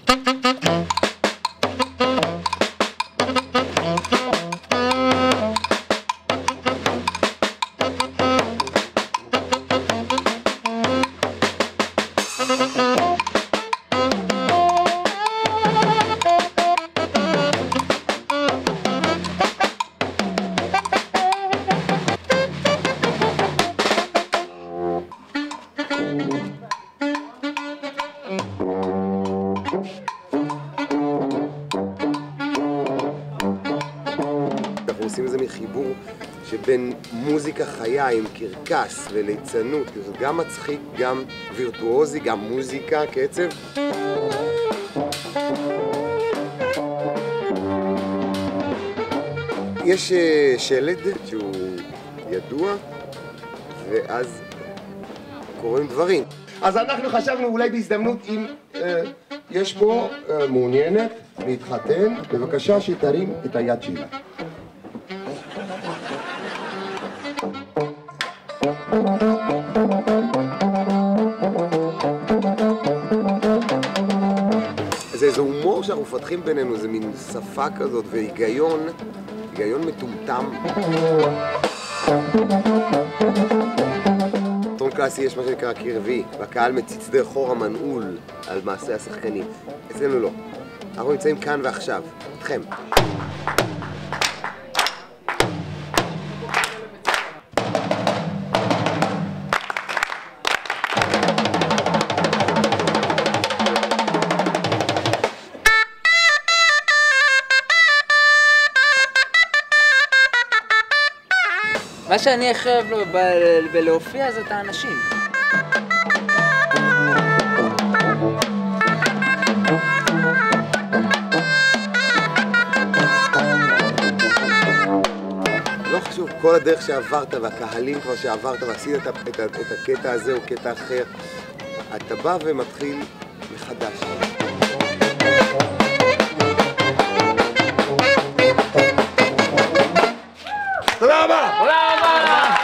אנחנו עושים איזה מחיבור שבין מוזיקה חיה עם קרקס וליצנות, זה גם מצחיק, גם וירטואוזי, גם מוזיקה, קצב. יש שלד שהוא ידוע, ואז קורים דברים. אז אנחנו חשבנו אולי בהזדמנות אם יש פה מעוניינת להתחתן, בבקשה שתרים את היד שלה. זה איזה הומור שאנחנו מפתחים בינינו, זה מין שפה כזאת והיגיון, היגיון מטומטם. טון קלאסי יש מה שנקרא קרבי, והקהל מציץ דרך חור המנעול על מעשה השחקנים. אצלנו לא. אנחנו נמצאים כאן ועכשיו, איתכם. מה שאני הכי אוהב בלהופיע זה את האנשים. לא חשוב, כל הדרך שעברת והקהלים כבר שעברת ועשית את הקטע הזה או קטע אחר, אתה בא ומתחיל מחדש. תודה רבה! תודה רבה!